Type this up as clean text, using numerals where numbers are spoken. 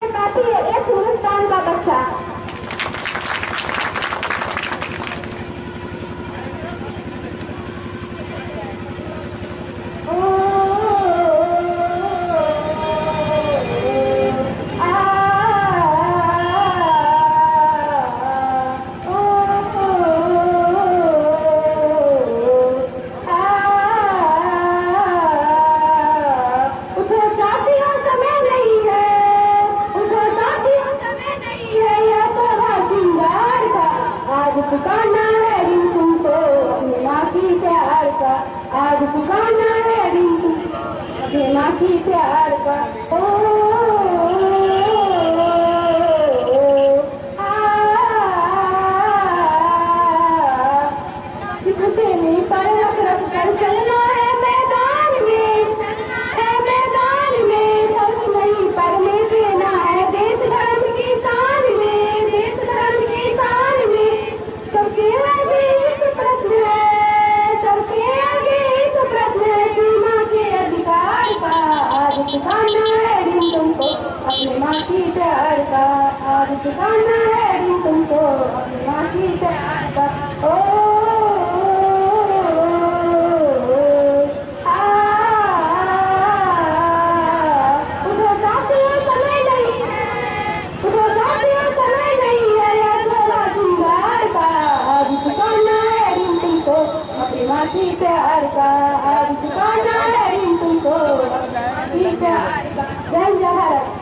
काफी है एक हिंदुस्तान का बच्चा। पुकाना है दिन तुमको अपने माँ की प्यार का, आज पुकाना है दिन तुमको अपने माँ की प्यार का। ओ नहीं पर रख रख कर चलना है मैदान में, चलना है मैदान में, धर्म नहीं पड़ने देना है देश धर्म की शान में, देश धर्म की शान में। सबके आगे एक प्रश्न है, सबके आगे एक प्रश्न है सीमा के अधिकार का, आज चुकाना है दिन तुमको अपने माँ की प्यार का, आज चुकाना है दिन तुमको अपने माँ की प्यार का। ओ की प्यार का, आज चुकाना है दिन तुमको प्यार का। जय भारत।